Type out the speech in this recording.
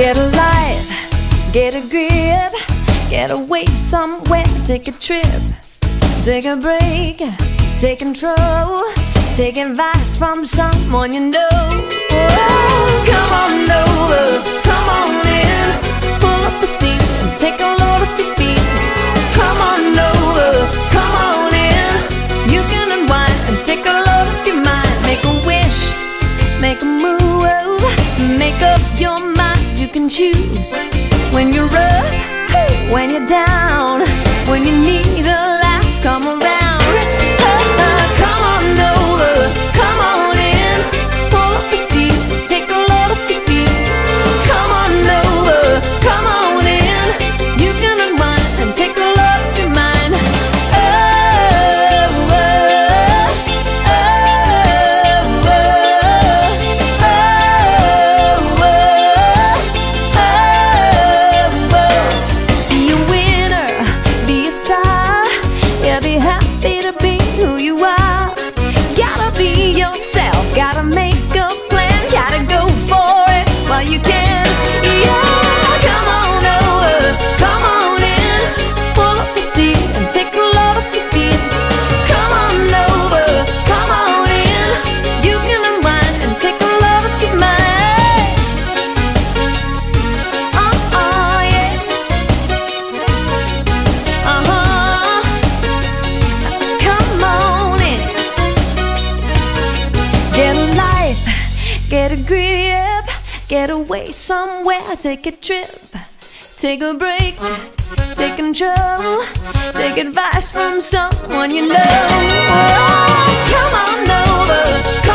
Get a life, get a grip, get away somewhere, take a trip, take a break, take control, take advice from someone you know. Oh, come on over, come on in, pull up a seat and take a load off your feet. Come on over, come on in, you can unwind and take a load off your mind. Make a wish, make a move, make up your mind. You can choose when you're up, when you're down, when you need a laugh, come around. Come on over, come on in, pull up a seat, take a load off your feet. Come on over, come on in, you can unwind and take a load off your mind. Be happy to be who you are. Gotta be yourself, gotta make a plan, gotta go for it while you can. Yeah, come on over, come on in, pull up a seat and take a load off your feet. Come on over, come on in, you can unwind and take a load off your mind. Get a grip, get away somewhere, take a trip, take a break, take control, take advice from someone you know. Oh, come on over.